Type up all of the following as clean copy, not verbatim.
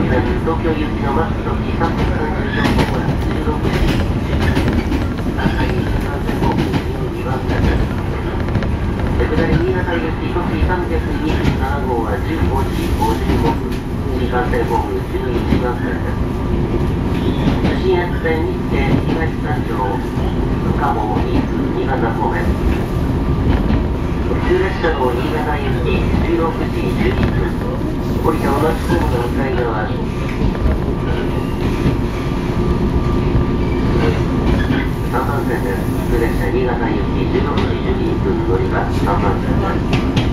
東京行きのバスと334号は16時。赤い新幹線号12番線です。下り新潟行き特急327号は15時55分。新幹線号11番線です。新越線日程東三条、加茂、新津、新潟方面。特急列車の新潟行き16時11分。降りた同じホームの向かい側。3番線です。特急列車新潟行き16時12分乗り場3番線です。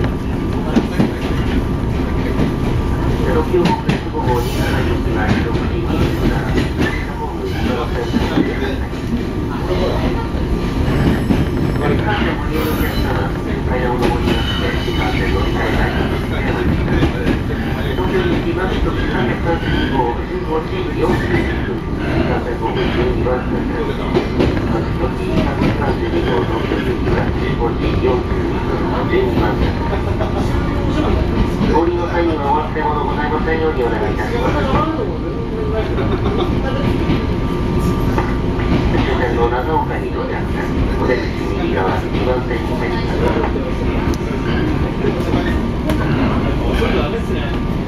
特急北陸5号新潟行きは16時27分。ホーム2番線です。新幹線ご利用のお客様、階段を上りまして新幹線乗り換えないと東京行きバスと332号15時42分。新幹線ホーム12番線です。バスと332号東京行きは15時42分の12番線です。降りの際にはお忘れ物ございませんようにお願いいたします。終点の長岡に到着です。お出口右側2番線に停車します。